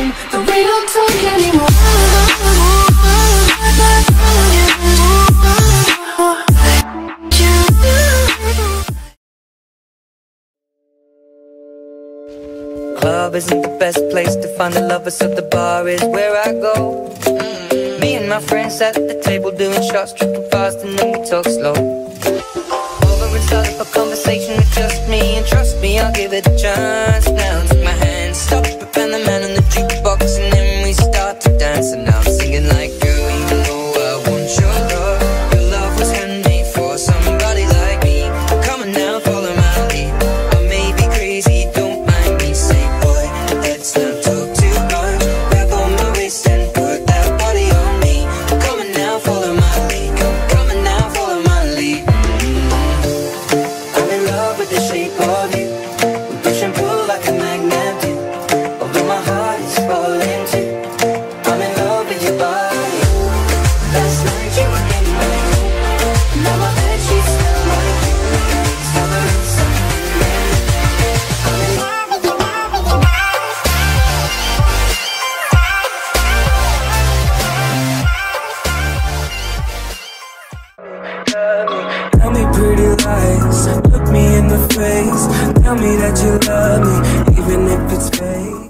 time, but we don't talk anymore. Club isn't the best place to find the lovers, so the bar is where I go. Me and my friends sat at the table doing shots, tripping fast, and then we talk slow. Over and start up a conversation with just me, and trust me, I'll give it a chance. Now take my hand, stop it, and the man on the jukebox, and then we start to dance. And now I'm singing like, girl, you know I want your love. Your love was handmade for somebody like me. Come on now, follow my lead. I may be crazy, don't mind me. Say, boy, let's not talk too much. Grab on my waist and put that body on me. Come on now, follow my lead. Come on now, follow my lead. I'm in love with the shape of you. We push and pull like a magnet do. Although my heart is falling too. I'm in love with your body. Last night you were in my room. Now my bed sheets smell like you. Discovering something new. I'm in love with your body. Tell me pretty lies, look me in the face. Tell me that you love me, even if it's fake.